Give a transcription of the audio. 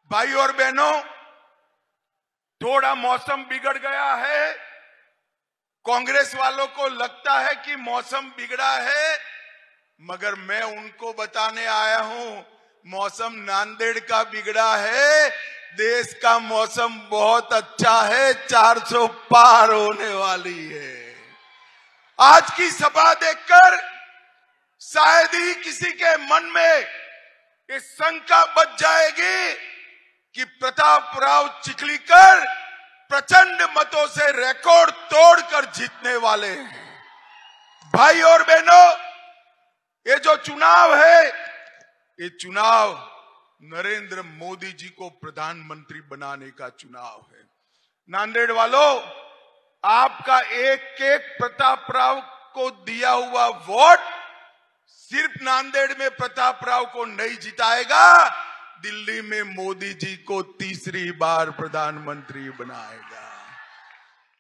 भाई और बहनों, थोड़ा मौसम बिगड़ गया है। कांग्रेस वालों को लगता है कि मौसम बिगड़ा है, मगर मैं उनको बताने आया हूं मौसम नांदेड़ का बिगड़ा है। देश का मौसम बहुत अच्छा है, 400 पार होने वाली है। आज की सभा देखकर शायद ही किसी के मन में ये शंका बच जाएगी कि प्रतापराव चिखलीकर प्रचंड मतों से रिकॉर्ड तोड़कर जीतने वाले हैं। भाई और बहनों, ये जो चुनाव है, ये चुनाव नरेंद्र मोदी जी को प्रधानमंत्री बनाने का चुनाव है। नांदेड़ वालों, आपका एक एक प्रतापराव को दिया हुआ वोट सिर्फ नांदेड़ में प्रतापराव को नहीं जिताएगा, दिल्ली में मोदी जी को तीसरी बार प्रधानमंत्री बनाएगा।